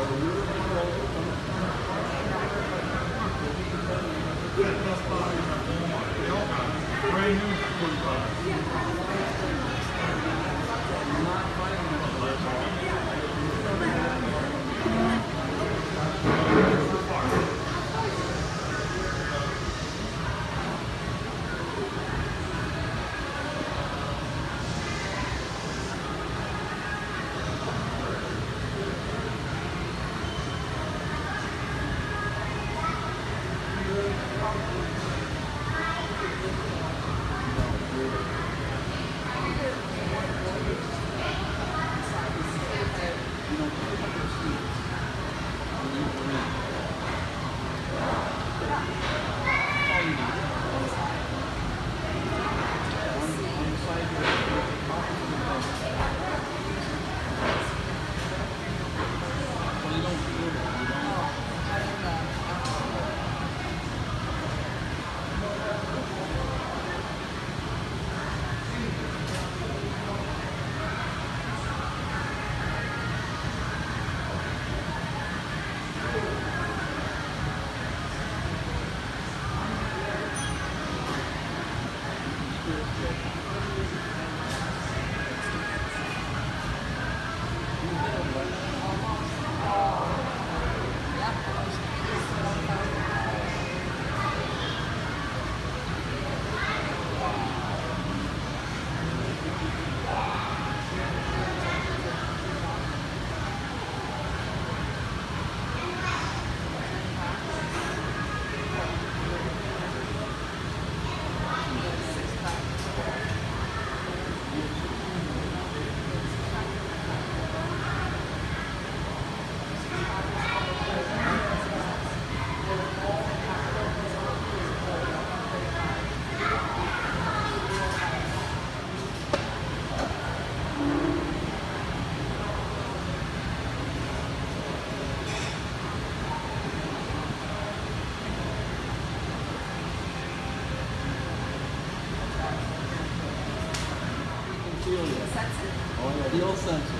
Feel sensitive.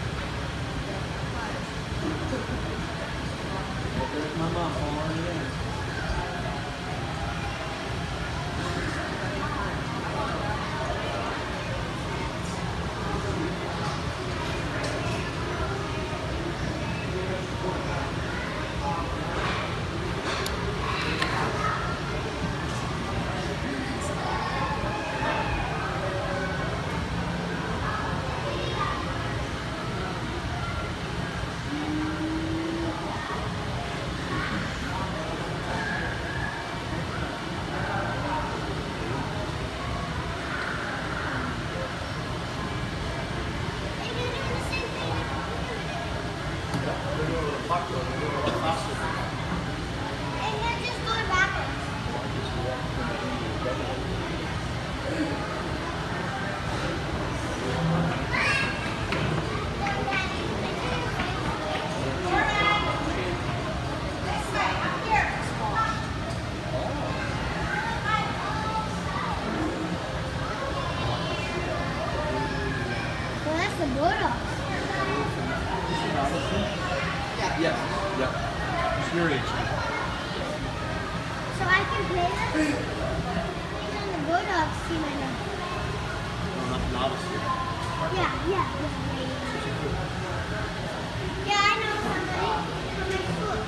Well, there's my mom following you in. Yes. Yep. It's your age. So I can play this? He's on the Bulldogs team, I know. Well, not novice here. Yeah. Yeah, I know somebody from my school.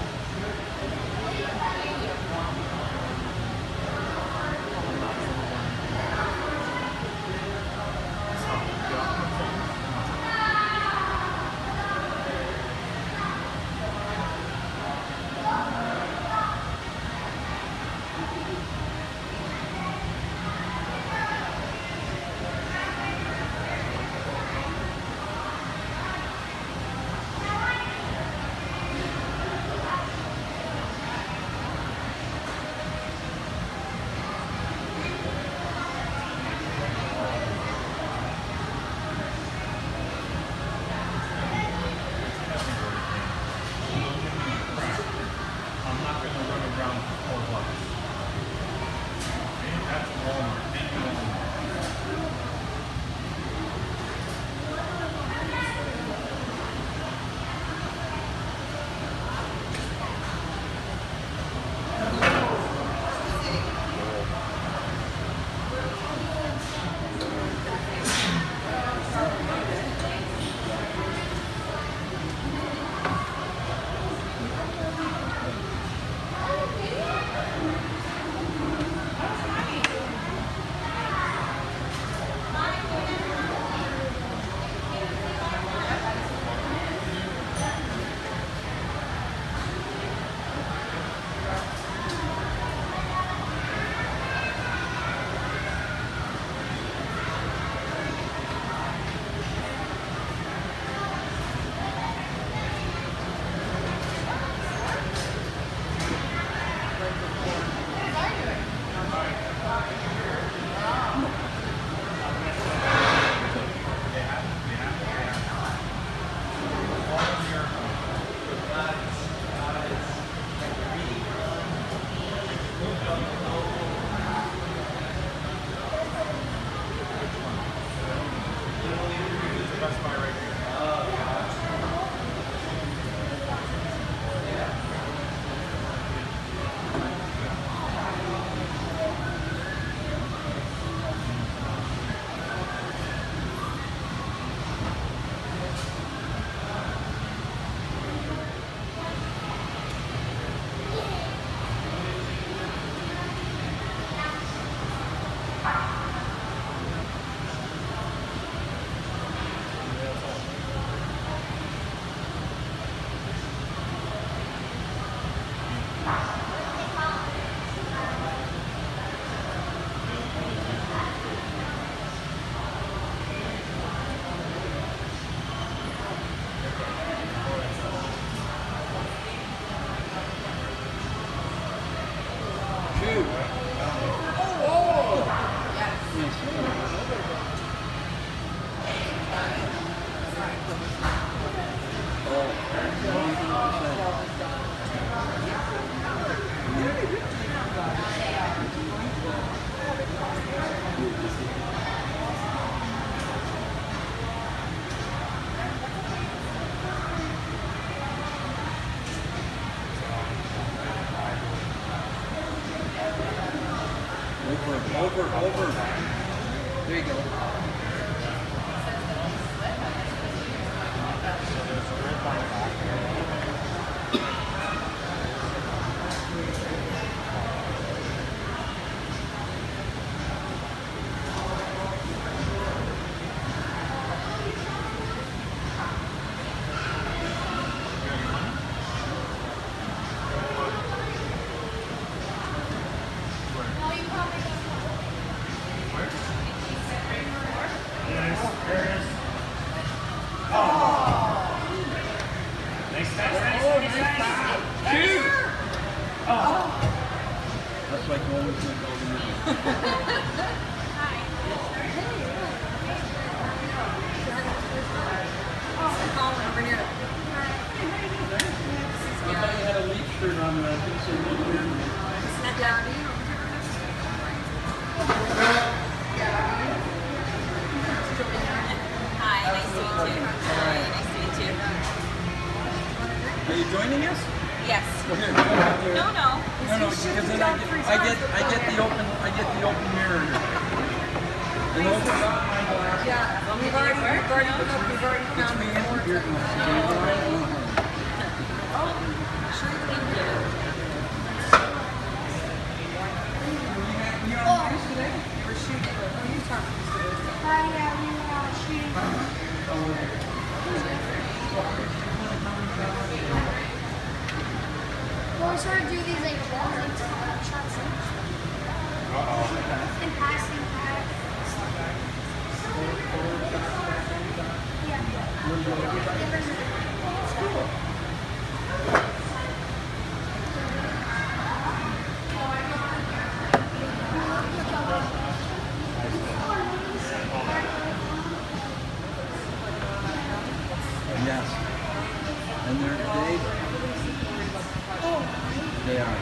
over. There you go. That's like going with my golden minute. Over here. I thought you had a leaf shirt on there. I think so. Snap down. Hi, nice to meet you. Hi, nice to meet you. Are you joining us? Yes. Well, here, No. no, because then I get the open mirror. And those are not my glasses. Yeah, we've already found Me and here. Well, we sort of do these like balls and shots and passing back. Yes. And they are.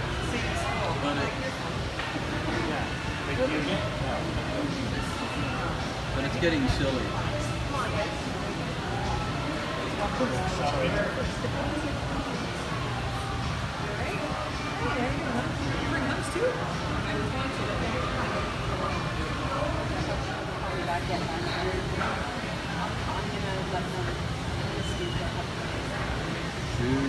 But it's getting silly. Shoot.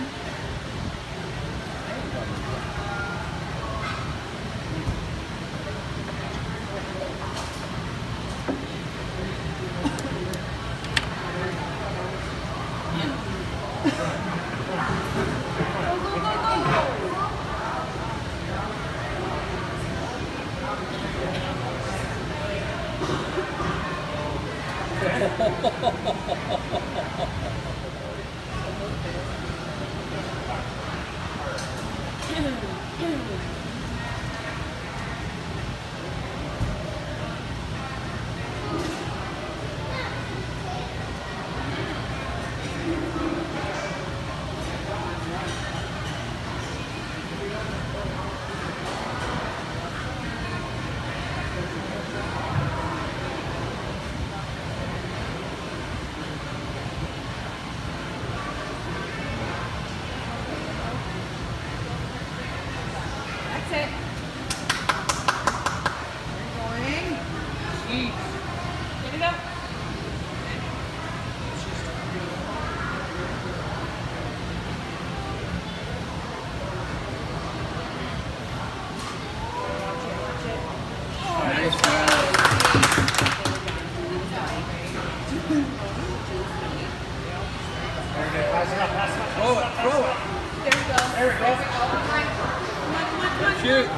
That's it. Going. Get it up. Nice job. Throw it, throw it. There we go. There we go. Shoot.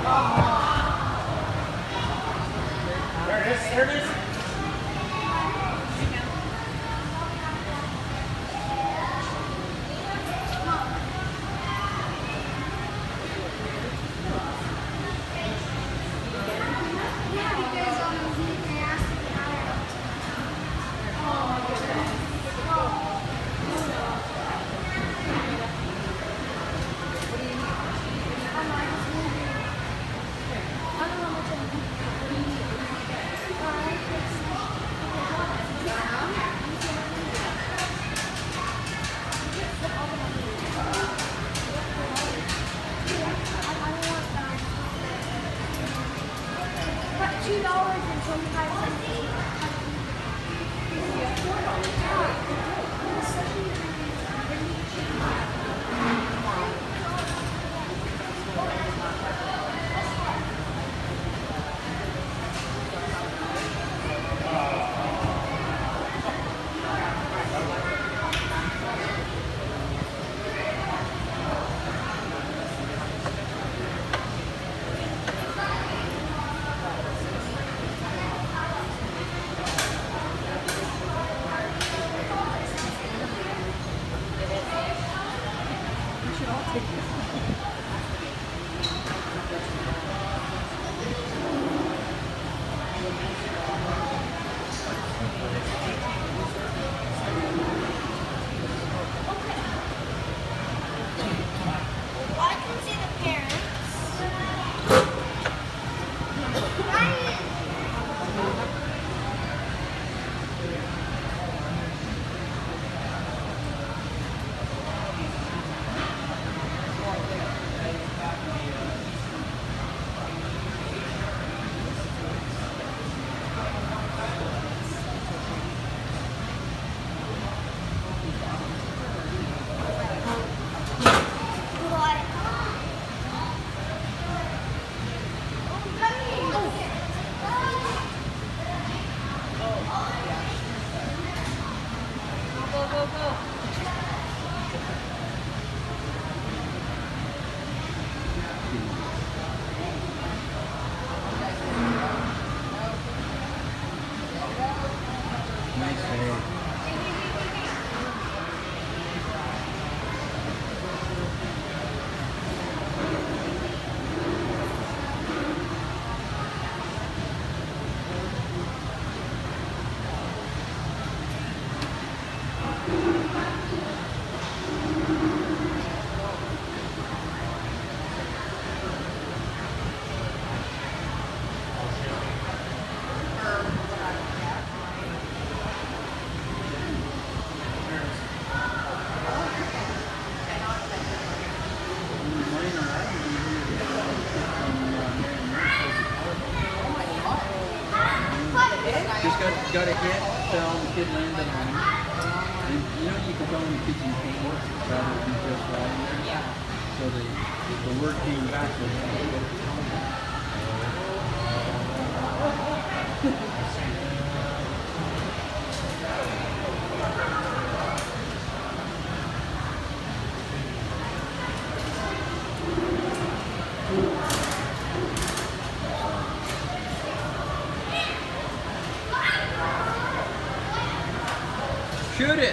There it is, there it is. I can see the parents. Go, go, go. Nice save. Just got a hit, fell, the kid landed on him. And you know you can tell when the kids in pain rather than just lying there? Yeah. So the word came back with shoot it!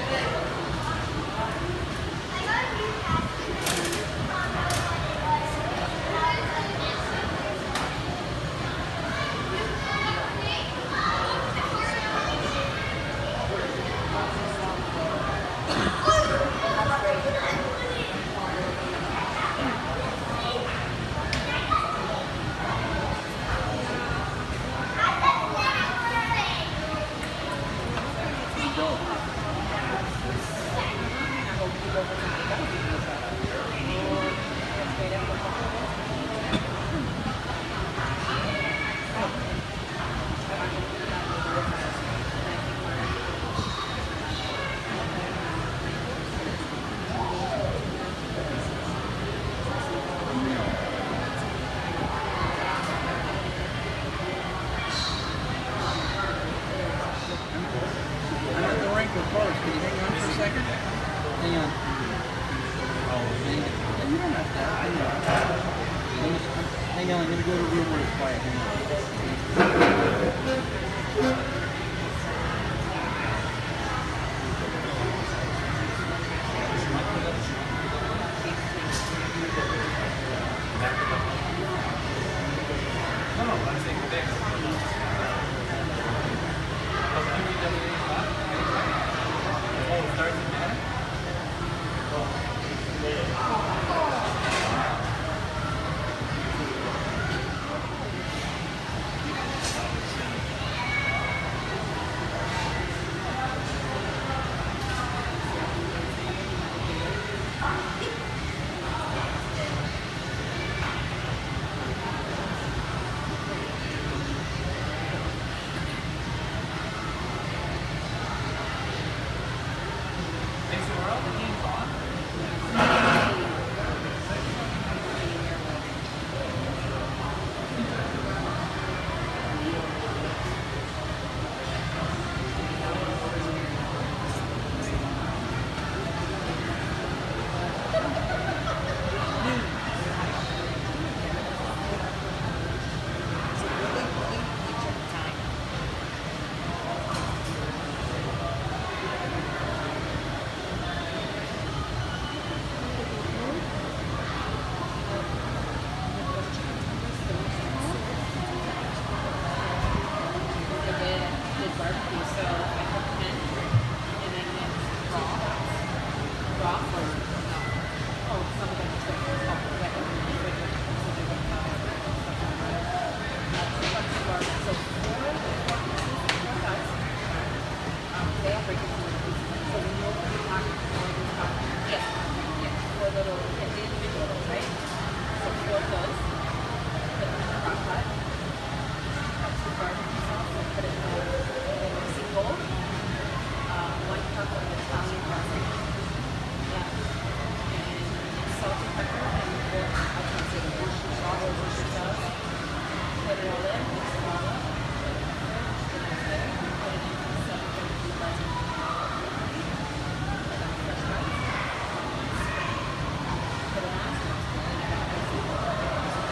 I'm at the rink with cars. Can you hang on for a second? Hang on. You don't have to. Hang on, I'm going to go to a room where it's quiet. Hang on. little, get the individual little right? So 4 of those. Put them in the crock pot. Cut some barbecue sauce and put it in a mixing bowl. 1 cup of Italian dressing. And salt and pepper and I can say the Worcestershire sauce or Worcestershire sauce. Put it all in, mix it all up. Put it in the fridge. The next day, put it in for 7 minutes. Fresh rice. Put it on.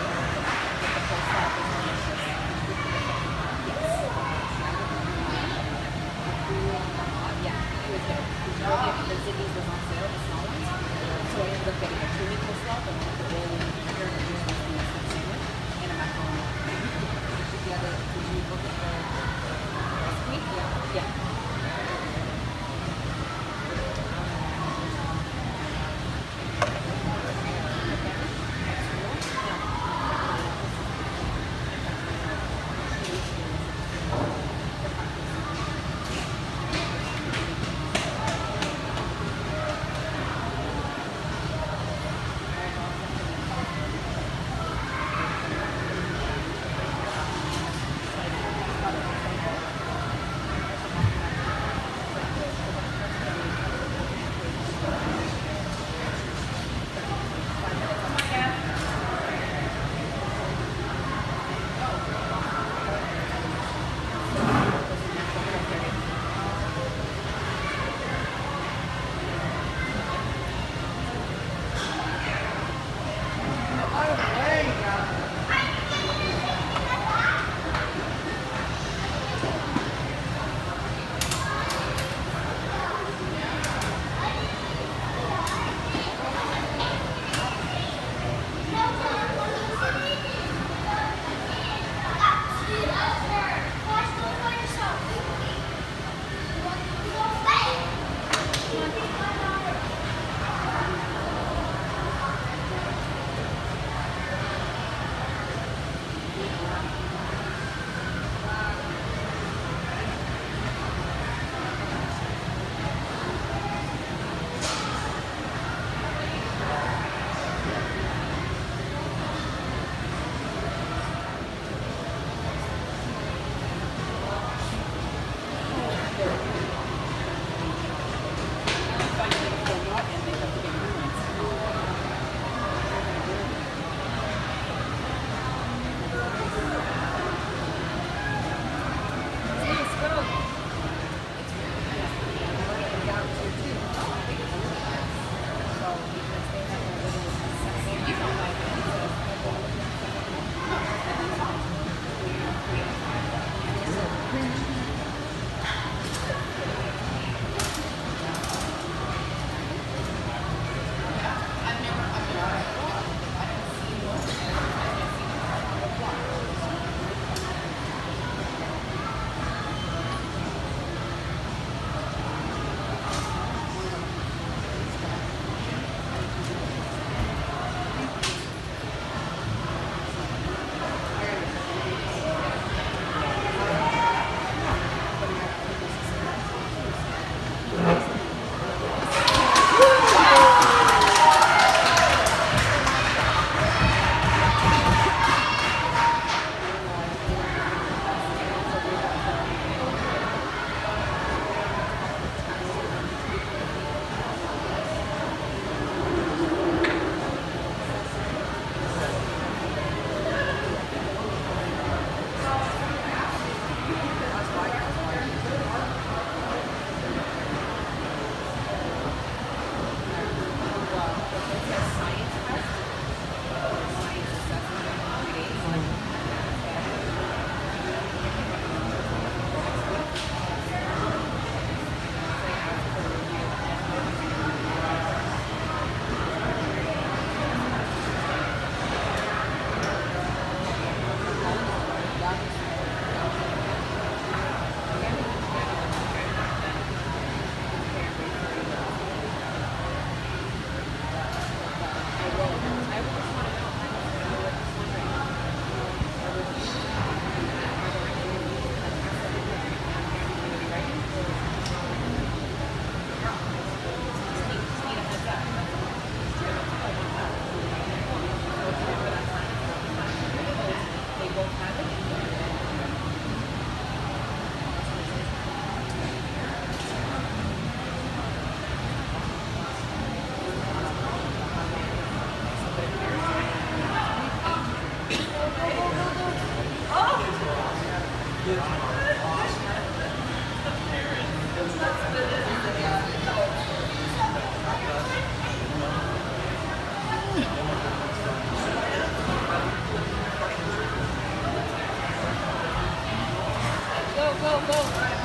Go, go, go.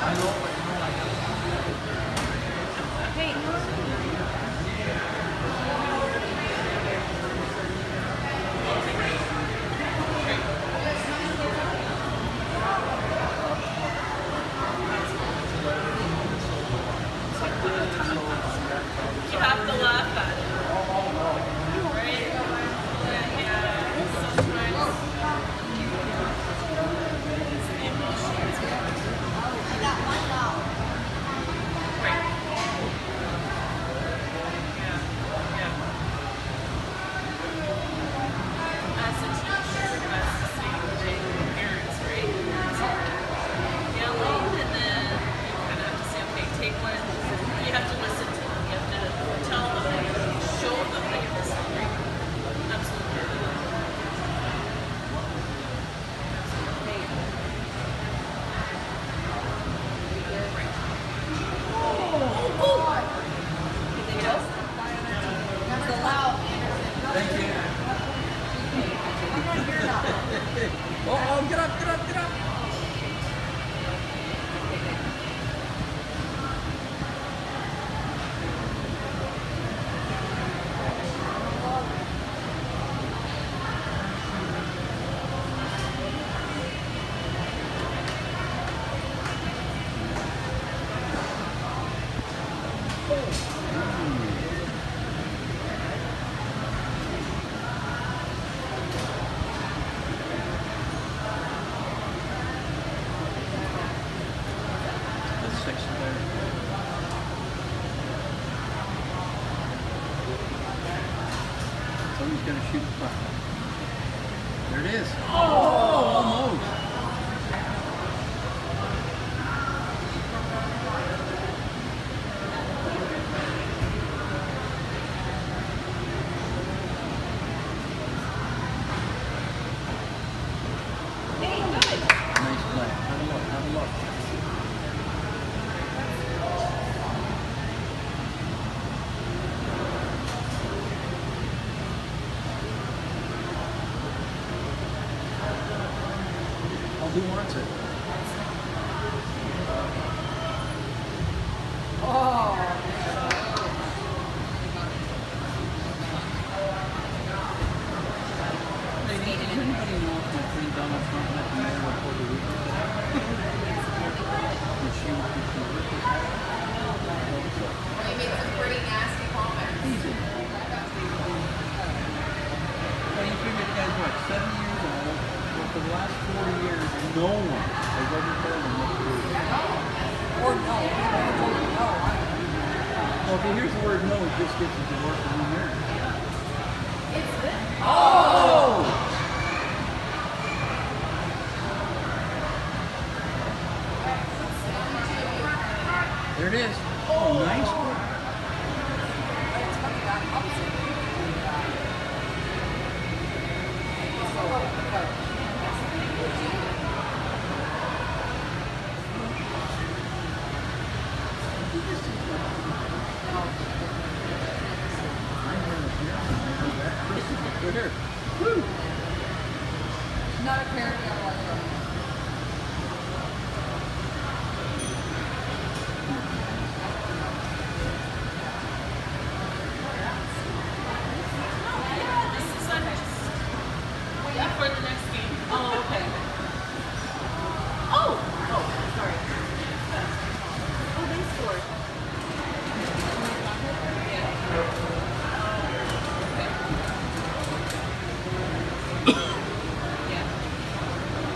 Hey. You have to laugh at it. Right? Yeah. Sometimes. It's the emotions. Right. Yeah. Yeah. As a teacher, that's the same thing with parents, right? It's like yelling, and then you kind of have to say, okay, take one. You have to listen to them. You have to tell them that you show them that you're listening, right? Absolutely. Anything else? Thank you. Oh, get up, get up, get up. That's 6:30. Somebody's gonna shoot the puck. There it is. Oh, almost. Hey, good. Nice play. Have a look, have a look. Oh, who wants it? Hey, does anybody know if my friend Donald Trump met the mayor of Puerto Rico today? Did she work? He made some pretty nasty comments. Easy. Well, you figure the guy's what, 70 years old, but for the last 4 years, no one has ever told him what to do. Or no. Well, if he hears the word no, he just gets a divorce and remarries. It's this. Oh! There it is. Oh, nice one. It's funny that opposite. Here. Woo! Not a parent, I don't like it. This is waiting for the next game. Oh, okay. Oh! Oh, sorry. Oh, they scored. Yeah. Yeah.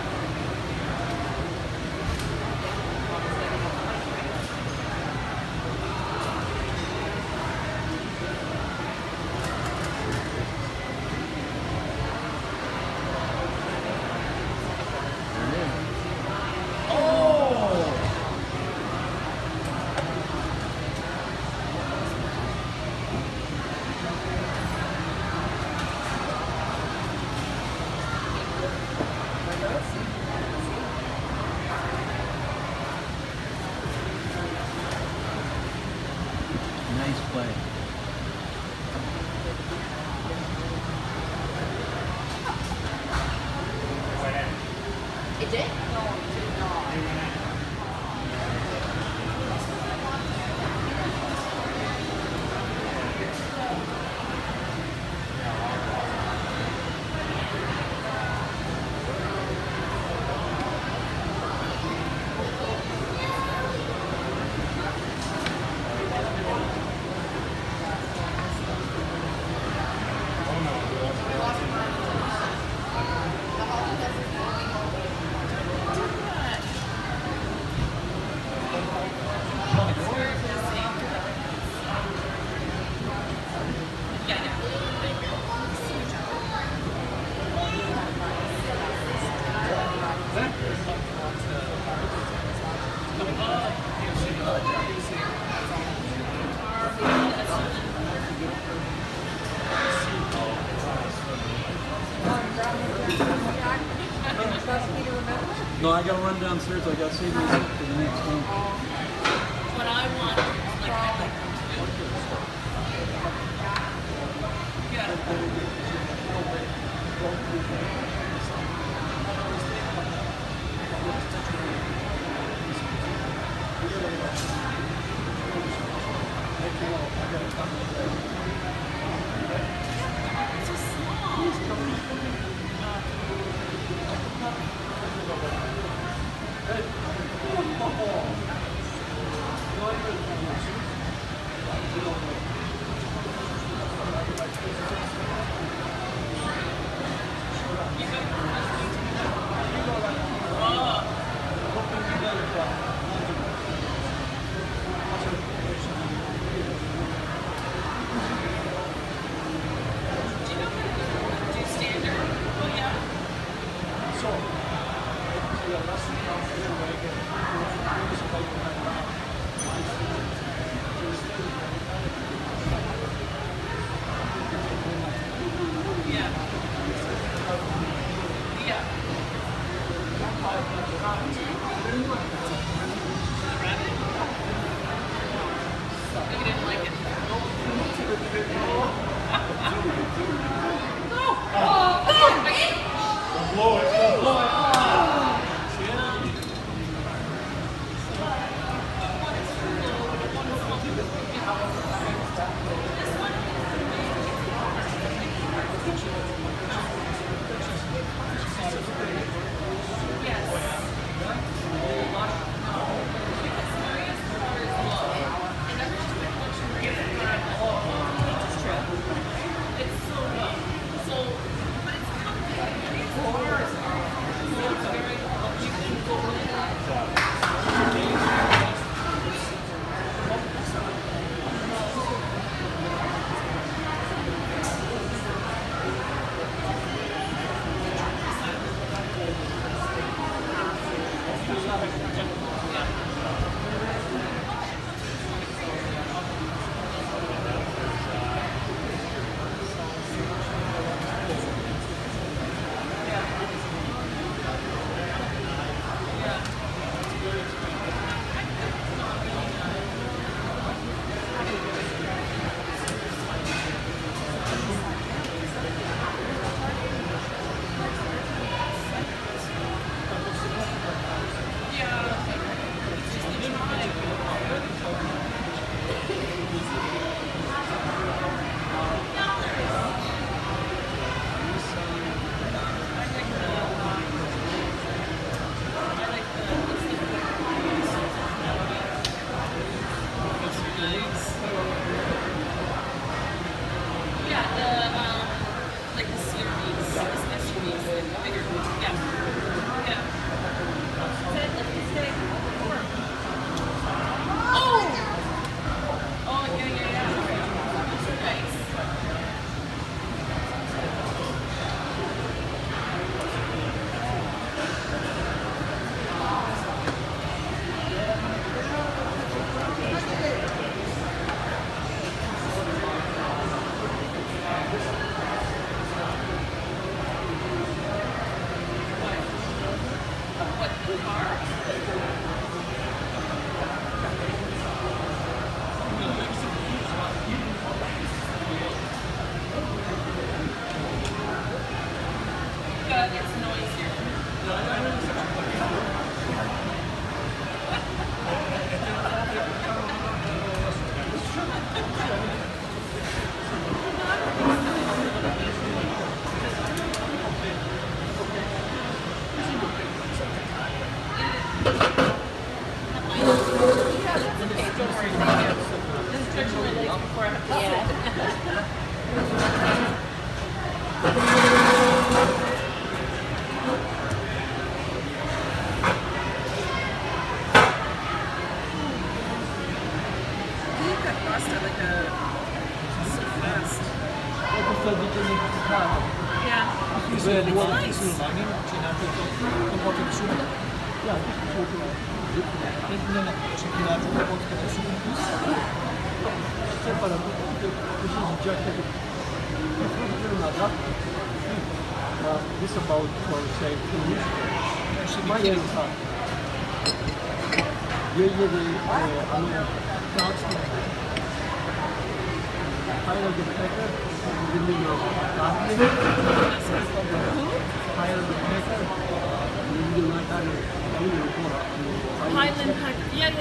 No, I gotta run downstairs. I gotta save my seat for the next one. What I want, like I like them to do. Yeah. So small. Do standard? Oh yeah. Yeah. Yeah. Rabbit? You didn't like it. This about, say, 2 weeks. Miami car. Usually, transport. Higher the better. Depending on gardening. Higher the better. Highland Park. Yeah.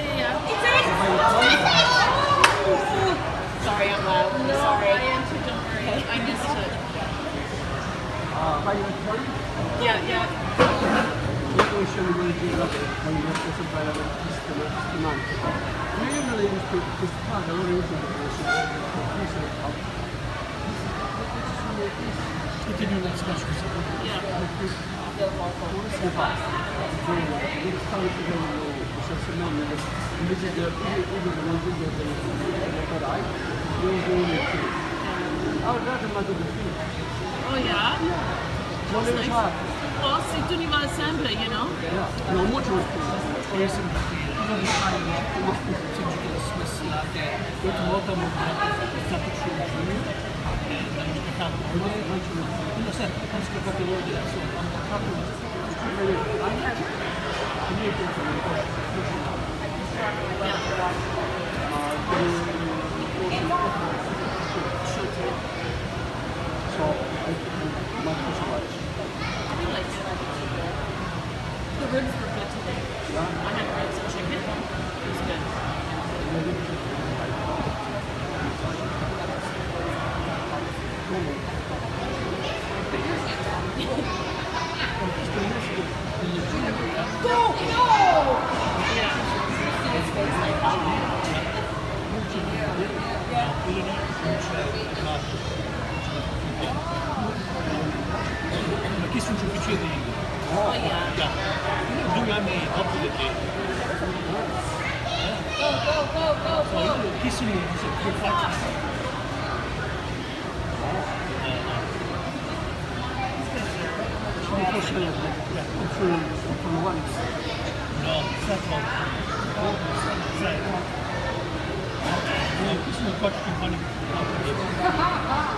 Sorry, I'm loud. No, sorry. I am too. Don't worry. I missed it. Higher party. Yeah. Continue next question. Yeah. Oh yeah. That's nice. Well, c'est une ensemble, you know. No, much more. The ribs were good today. I had ribs and chicken. It was good. Ma che sono più di Oh yeah. 2 anni dopo di te. Go. Chi sono più facili? No, secco. Chi sono i coach che fanno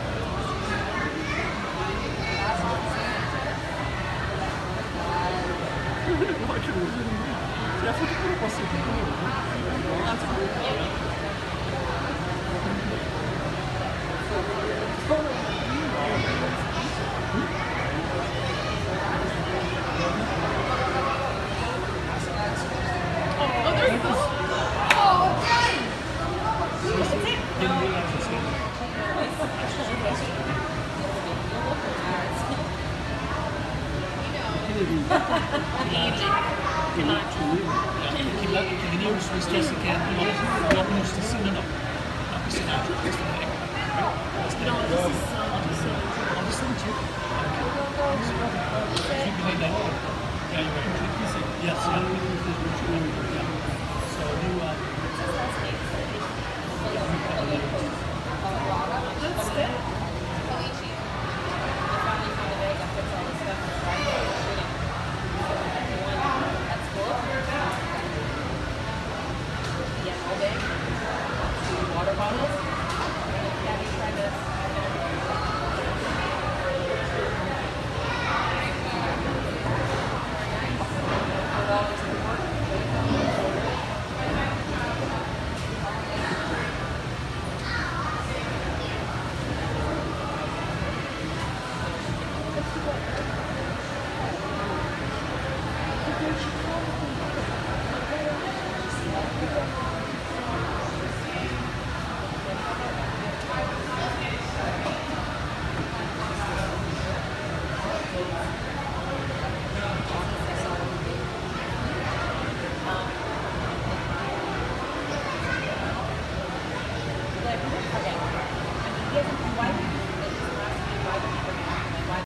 Oh, there you go. Che veniva sulle stesse che hanno stesso no. A personaggio, questo non è. No, this is so. Yes.